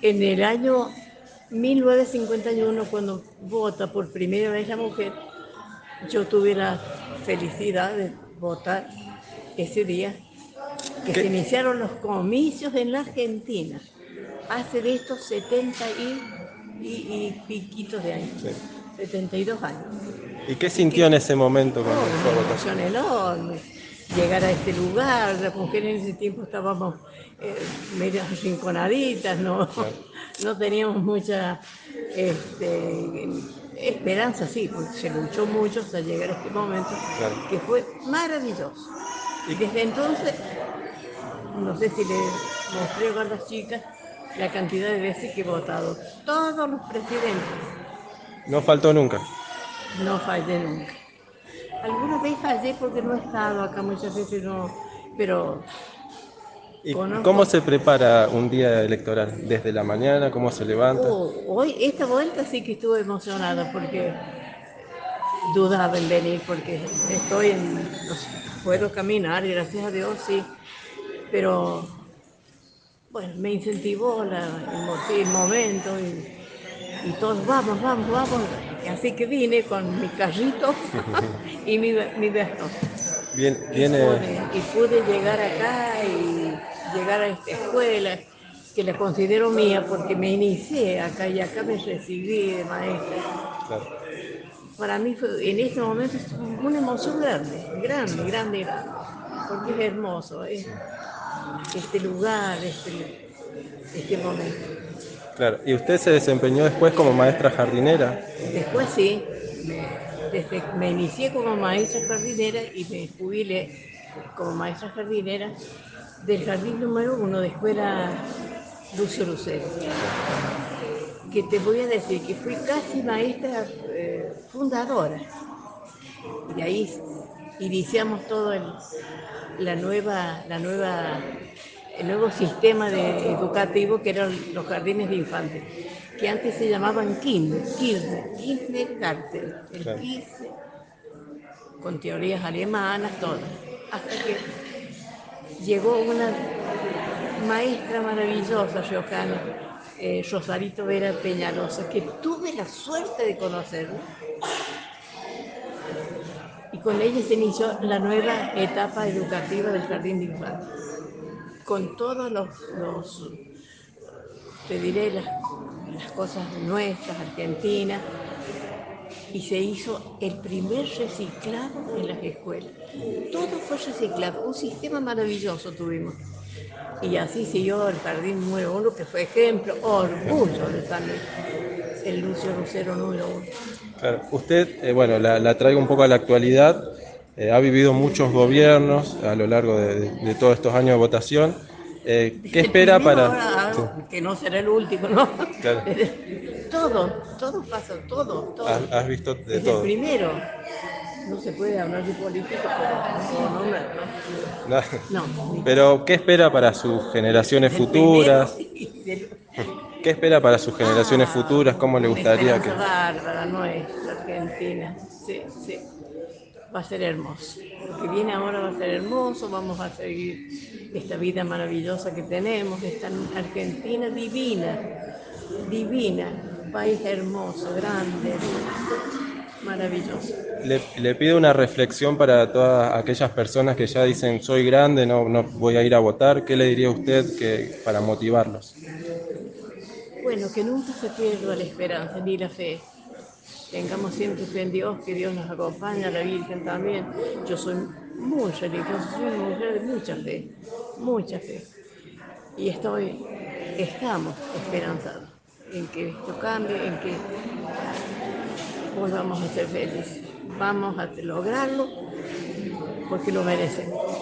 En el año 1951, cuando vota por primera vez la mujer, yo tuve la felicidad de votar ese día que se ¿Qué? iniciaron los comicios en la Argentina, hace de estos 70 y piquitos de años, Sí. 72 años. ¿Y qué Así sintió que, en ese momento cuando oh, fue a una votar? emoción enorme, llegar a este lugar, las mujeres en ese tiempo estábamos medio arrinconaditas, no, Claro, no teníamos mucha esperanza, sí, porque se luchó mucho hasta llegar a este momento, claro. que fue maravilloso. Y ¿Y desde entonces, no sé si le mostré a las chicas la cantidad de veces que he votado. Todos los presidentes, no faltó nunca? no fallé nunca. Alguna vez fallé porque no he estado acá, muchas veces no, pero ¿Y cómo conozco. se prepara un día electoral? ¿Desde la mañana? ¿Cómo se levanta? Oh, hoy, esta vuelta sí que estuve emocionada porque dudaba en venir, porque estoy en, no sé, puedo caminar, y gracias a Dios sí, pero bueno, me incentivó el momento y todos vamos, vamos, vamos. Así que vine con mi carrito y mi bastón. Viene, Y pude llegar acá y llegar a esta escuela que la considero mía porque me inicié acá y acá me recibí de maestra. claro. Para mí fue, en este momento es una emoción grande, grande, grande, porque es hermoso este lugar, este momento. Claro. ¿Y usted se desempeñó después como maestra jardinera? Después sí, me inicié como maestra jardinera y me jubilé como maestra jardinera del jardín número 1 de escuela Lucio Lucero. Claro. Que te voy a decir que fui casi maestra fundadora. Y de ahí iniciamos todo el nuevo sistema educativo que eran los jardines de infantes, que antes se llamaban Kindergarten, el Claro. KISS, con teorías alemanas, todas. Hasta que llegó una maestra maravillosa, riojana, Rosarito Vera Peñalosa, que tuve la suerte de conocerla, y con ella se inició la nueva etapa educativa del jardín de infantes, con todos te diré, las cosas nuestras, argentinas, y se hizo el primer reciclado en las escuelas. Todo fue reciclado, un sistema maravilloso tuvimos. Y así siguió el Jardín número 1, que fue ejemplo, orgullo de San Luis, el Lucio Lucero número 1. Claro. Usted, bueno, la traigo un poco a la actualidad. Ha vivido muchos gobiernos a lo largo de todos estos años de votación. ¿Qué Desde el espera primero para...? ahora, Sí, que no será el último, ¿no? claro. Todo pasa, todo. Has visto de Desde el todo. primero, no se puede hablar de política, pero no puedo nombrar, No. ¿no? No, ni Pero, ¿qué espera para sus generaciones del primero futuras? y del... ¿Qué espera para sus generaciones Ah, futuras? ¿Cómo le una gustaría que...? esperanza bárbara nuestra, Argentina. Sí, sí. Va a ser hermoso. Lo que viene ahora va a ser hermoso, vamos a seguir esta vida maravillosa que tenemos, esta Argentina divina, divina, un país hermoso, grande, maravilloso. Le pido una reflexión para todas aquellas personas que ya dicen soy grande, no voy a ir a votar. ¿Qué le diría usted para motivarlos? Bueno, que nunca se pierda la esperanza ni la fe. Tengamos siempre fe en Dios, que Dios nos acompaña, la Virgen también. Yo soy muy religiosa, soy una mujer de mucha fe. Y estamos esperanzados en que esto cambie, en que volvamos a ser felices. Vamos a lograrlo porque lo merecemos.